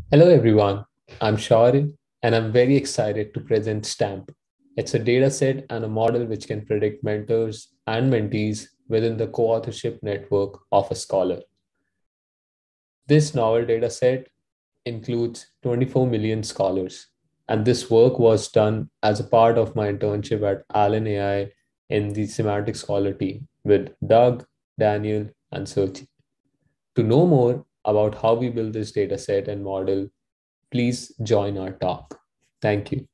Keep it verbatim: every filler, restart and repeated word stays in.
Hello, everyone. I'm Shaurya, and I'm very excited to present STAMP. It's a data set and a model which can predict mentors and mentees within the co authorship network of a scholar. This novel data set includes twenty-four million scholars, and this work was done as a part of my internship at Allen A I in the Semantic Scholar team with Doug, Daniel, and Sergi. To know more about how we build this data set and model, please join our talk. Thank you.